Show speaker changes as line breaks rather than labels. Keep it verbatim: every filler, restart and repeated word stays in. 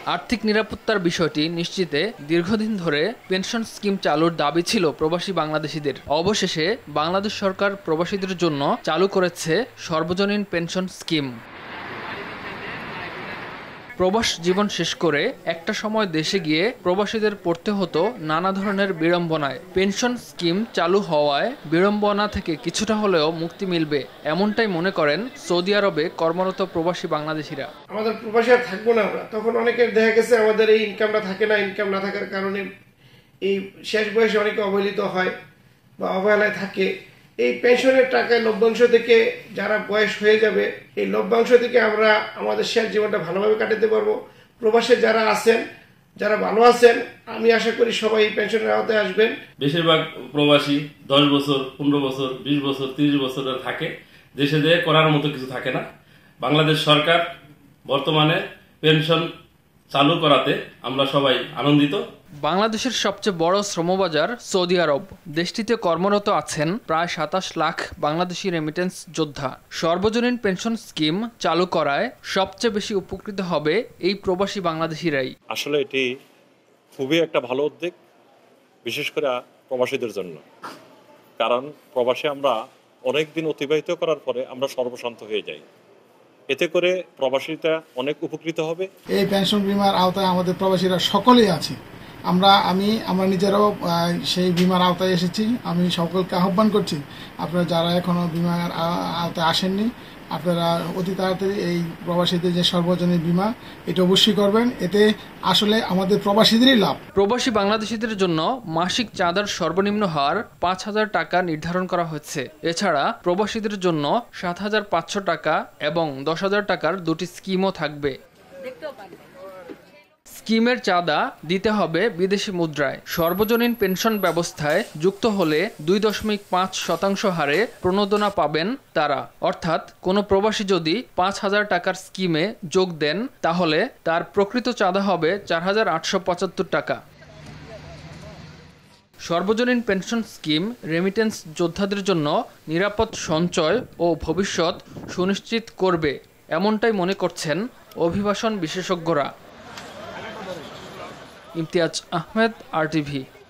আর্থিক নিরাপত্তার বিষয়টি নিশ্চিতে দীর্ঘদিন ধরে পেনশন স্কিম চালুর দাবি ছিল প্রবাসী বাংলাদেশিদের। অবশেষে বাংলাদেশ সরকার প্রবাসীদের জন্য চালু করেছে সর্বজনীন পেনশন স্কিম। প্রবাস জীবন শেষ করে একটা সময় দেশে গিয়ে প্রবাসীদের পড়তে হতো নানা ধরনের বিড়ম্বনায়। পেনশন স্কিম চালু হওয়ায় বিড়ম্বনা থেকে কিছুটা হলেও মুক্তি মিলবে, এমনটাই মনে করেন সৌদি আরবে কর্মরত প্রবাসী বাংলাদেশিরা।
আমাদের প্রবাসী আর থাকবো না আমরা, তখন অনেকের দেখা গেছে আমাদের এই ইনকামটা থাকে না, ইনকাম না থাকার কারণে এই শেষ বয়সে অনেকে অবহেলিত হয় বা অবহেলায় থাকে। এই পেনশনের টাকায় লভ্যাংশ থেকে যারা বয়স হয়ে যাবে, এই লভ্যাংশ থেকে আমরা আমাদের শেষ জীবনটা ভালোভাবে কাটাতে পারবো। প্রবাসে যারা আছেন, যারা ভালো আছেন, আমি আশা করি সবাই এই পেনশনের আওতায় আসবেন।
বেশিরভাগ প্রবাসী দশ বছর পনেরো বছর বিশ বছর তিরিশ বছর থাকে, দেশে যেয়ে করার মতো কিছু থাকে না। বাংলাদেশ সরকার বর্তমানে পেনশন চালু করাতে আমরা সবাই আনন্দিত।
বাংলাদেশের সবচেয়ে বড় শ্রমবাজার সৌদি আরব, দেশটিতে কর্মরত আছেন প্রায় সাতাশ লাখ বাংলাদেশি রেমিটেন্স যোদ্ধা। সর্বজনীন পেনশন স্কিম চালু করায় সবচেয়ে বেশি উপকৃত হবে এই প্রবাসী বাংলাদেশিরাই।
আসলে এটি খুবই একটা ভালো উদ্যোগ, বিশেষ করে প্রবাসীদের জন্য। কারণ প্রবাসে আমরা অনেক দিন অতিবাহিত করার পরে আমরা সর্বশান্ত হয়ে যাই, এতে করে প্রবাসীরা অনেক উপকৃত হবে।
এই পেনশন বীমার আওতায় আমাদের প্রবাসীরা সকলেই আছে। আমরা আমি আমরা নিজেরাও সেই বিমার আওতায় এসেছি। আমি সকলকে আহ্বান করছি, আপনারা যারা এখনো বিমার আওতায় আসেননি, আপনারা অতি তাড়াতাড়ি এই প্রবাসীদের যে সর্বজনীন বীমা, এটা অবশ্যই করবেন। এতে আসলে আমাদের প্রবাসীদেরই লাভ।
প্রবাসী বাংলাদেশিদের জন্য মাসিক চাঁদার সর্বনিম্ন হার পাঁচ হাজার টাকা নির্ধারণ করা হয়েছে। এছাড়া প্রবাসীদের জন্য সাত হাজার পাঁচশো টাকা এবং দশ হাজার টাকার দুটি স্কিমও থাকবে। স্কিমের চাঁদা দিতে হবে বিদেশি মুদ্রায়। সর্বজনীন পেনশন ব্যবস্থায় যুক্ত হলে দুই দশমিক পাঁচ শতাংশ হারে প্রণোদনা পাবেন তারা। অর্থাৎ কোনো প্রবাসী যদি পাঁচ হাজার টাকার স্কিমে যোগ দেন, তাহলে তার প্রকৃত চাঁদা হবে চার হাজার আটশো পঁচাত্তর টাকা। সর্বজনীন পেনশন স্কিম রেমিটেন্স যোদ্ধাদের জন্য নিরাপদ সঞ্চয় ও ভবিষ্যৎ সুনিশ্চিত করবে, এমনটাই মনে করছেন অভিবাসন বিশেষজ্ঞরা। Imtiaz Ahmed, R TV.